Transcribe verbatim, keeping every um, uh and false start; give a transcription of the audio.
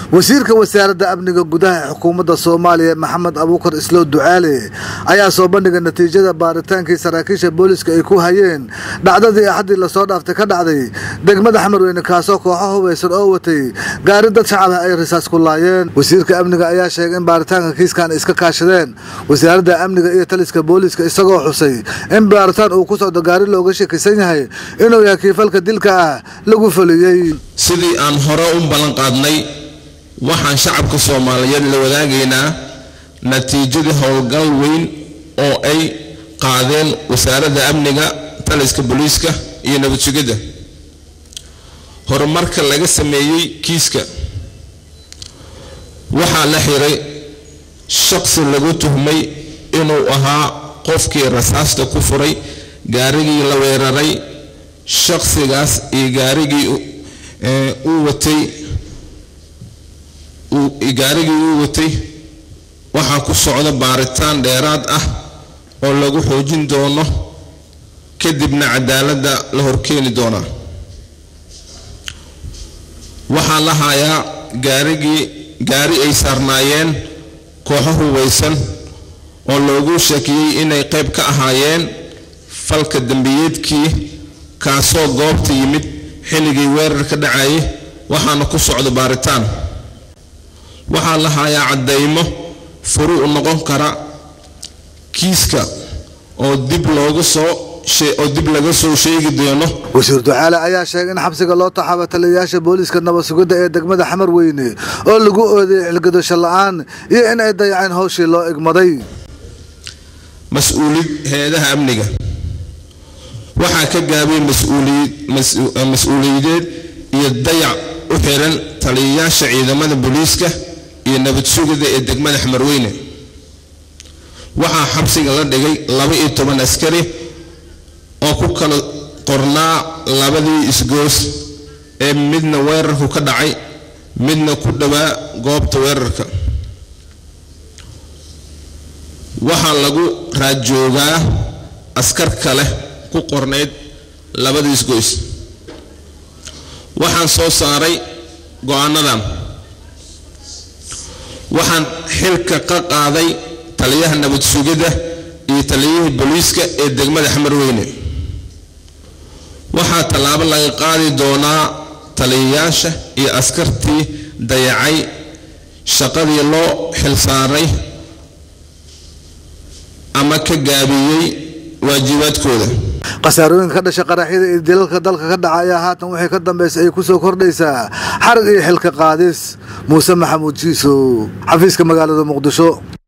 wasiirka wasaaradda amniga gudaha xukuumadda Soomaaliya Maxamed Abuukar Islo Ducaale ayaa soo bandhigay natiijada baaritaankii saraakiisha booliska ay ku hayeen dhacdadii axadii la soo dhaaftay ka dhacday degmada Xamarweyne kaasoo kooxo hubeysan oo watay gaari dad shacab ah ay risaas ku laayeen. Wasiirka amniga ayaa sheegay in baaritaanka kiiskan iska kaashadeen wasaaradda amniga iyo taliska booliska isagoo xusay in baaritaan uu ku socdo gaari looga shakisan yahay inuu yahay kiifalka dilka ah lagu fuliyay. sidii aan hore u balan qaadnay waxaan shacabka Soomaaliyeed la wadaagaynaa natiijada howlgal weyn oo ay qaadeen wasaaradda amniga taliska booliska iyo nabad sugidda horumarka laga sameeyay kiiska. waxaa la xiray shakhsi lagu tuhmay inuu ahaa qofkii rasaasta ku furay gaarigii la weeraray. shakhsigaas iyo gaarigii uu watay uu gaarigii uu watay waxaa ku socda baaritaan dheeraad ah oo lagu xoojin doono kadibna cadaaladda la horkeeni doona. waxaa la hayaa gaarigii gaari ay saarnaayeen kooxo hubeysan oo loogu shakiyay inay qayb ka ahaayeen falka dambiyeedkii kaasoo goobta yimid xilligii weerar ka dhacay. waxaana ku socda baaritaan. waxaa la hayaa cadeymo furu noqon kara kiiska oo dib loogu soo oo dib laga soo sheegi doono. wasiir Ducaale ayaa sheegay in xabsiga loo taxaabo taliyayaasha booliska nabad sugidda ee degmada Xamarweyne oo lagu ooday xilgadasho la'aan iyo in ay dayaceen hawshii loo igmaday. mas'uuliyad hay'adaha amniga waxaa ka gaabay mas'uuliyad mas'uuliyadeed iyo dayac u xiran taliyayaasha ciidamada booliska iyo nabad sugidda ee degmada Xamarweyne. waxaa xabsiga la dhigay laba iyo toban askari oo ku kala qornaa labadii isgoos ee midna weerarku ka dhacay midna ku dhawaa goobta weerarka. waxaa lagu raajoogaa askar kale ku qorneed labadii isgoos. waxaan soo saaray go'aanadan. waxaan xilka ka qaaday taliyaha nabad sugidda iyo taliyihii booliska ee degmada Xamarweyne. waxaa tallaabo laga qaadi doonaa taliyayaasha iyo askartii dayacay shaqadii loo xilsaaray ama ka gaabiyay waajibaadkooda. qasaarooyinka ka dhashay qaraxyada iyo dilalka dalka ka dhacaya haatan waxay ka dambeysay ay ku soo kordhaysaa xarag iyo xilka qaadis. Muuse Maxamuud Jiiso, xafiiska magaalada Muqdisho.